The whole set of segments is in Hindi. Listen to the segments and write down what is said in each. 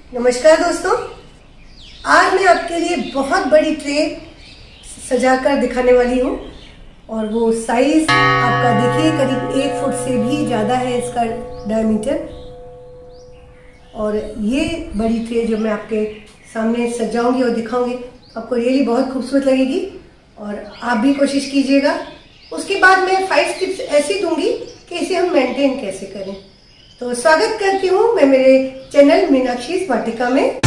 नमस्कार दोस्तों, आज मैं आपके लिए बहुत बड़ी ट्रे सजाकर दिखाने वाली हूँ और वो साइज आपका देखिए करीब 1 फुट से भी ज़्यादा है इसका डायमीटर। और ये बड़ी ट्रे जो मैं आपके सामने सजाऊंगी और दिखाऊंगी आपको रियली बहुत खूबसूरत लगेगी और आप भी कोशिश कीजिएगा। उसके बाद मैं 5 टिप्स ऐसी दूंगी कि इसे हम मेंटेन कैसे करें। तो स्वागत करती हूँ मैं मेरे चैनल मीनाक्षीज वाटिका में।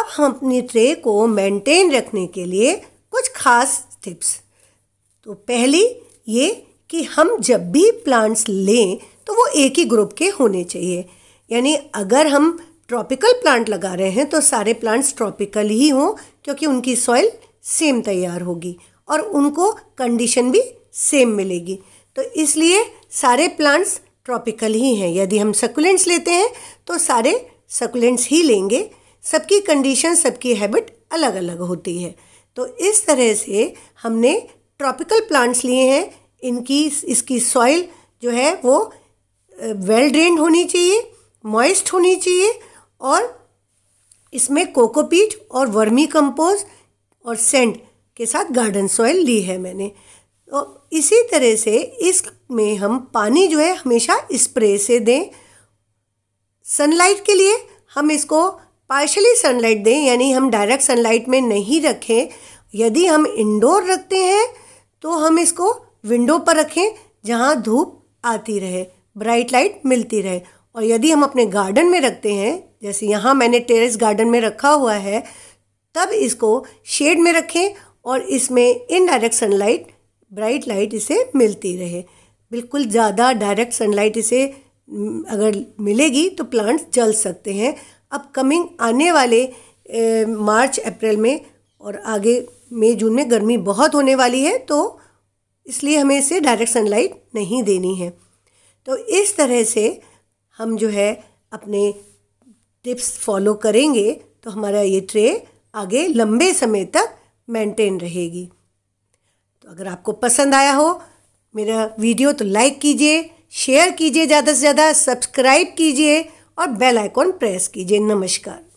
अब हम अपनी ट्रे को मेंटेन रखने के लिए कुछ खास टिप्स। तो पहली ये कि हम जब भी प्लांट्स लें तो वो एक ही ग्रुप के होने चाहिए। यानी अगर हम ट्रॉपिकल प्लांट लगा रहे हैं तो सारे प्लांट्स ट्रॉपिकल ही हों, क्योंकि उनकी सॉइल सेम तैयार होगी और उनको कंडीशन भी सेम मिलेगी। तो इसलिए सारे प्लांट्स ट्रॉपिकल ही हैं। यदि हम सकुलेंट्स लेते हैं तो सारे सकुलेंट्स ही लेंगे। सबकी कंडीशन, सबकी हैबिट अलग अलग होती है। तो इस तरह से हमने ट्रॉपिकल प्लांट्स लिए हैं। इसकी सॉइल जो है वो वेल ड्रेन्ड होनी चाहिए, मॉइस्ट होनी चाहिए और इसमें कोकोपीट और वर्मी कंपोस्ट और सैंड के साथ गार्डन सॉइल ली है मैंने। तो इसी तरह से इसमें हम पानी जो है हमेशा स्प्रे से दें। सनलाइट के लिए हम इसको पार्शली सनलाइट दें, यानी हम डायरेक्ट सनलाइट में नहीं रखें। यदि हम इंडोर रखते हैं तो हम इसको विंडो पर रखें जहां धूप आती रहे, ब्राइट लाइट मिलती रहे। और यदि हम अपने गार्डन में रखते हैं, जैसे यहाँ मैंने टेरेस गार्डन में रखा हुआ है, तब इसको शेड में रखें और इसमें इनडायरेक्ट सनलाइट, ब्राइट लाइट इसे मिलती रहे। बिल्कुल ज़्यादा डायरेक्ट सनलाइट इसे अगर मिलेगी तो प्लांट्स जल सकते हैं। अब कमिंग आने वाले मार्च अप्रैल में और आगे मई जून में गर्मी बहुत होने वाली है, तो इसलिए हमें इसे डायरेक्ट सनलाइट नहीं देनी है। तो इस तरह से हम जो है अपने टिप्स फॉलो करेंगे तो हमारा ये ट्रे आगे लंबे समय तक मेंटेन रहेगी। तो अगर आपको पसंद आया हो मेरा वीडियो तो लाइक कीजिए, शेयर कीजिए ज़्यादा से ज़्यादा, सब्सक्राइब कीजिए और बेल आइकॉन प्रेस कीजिए। नमस्कार।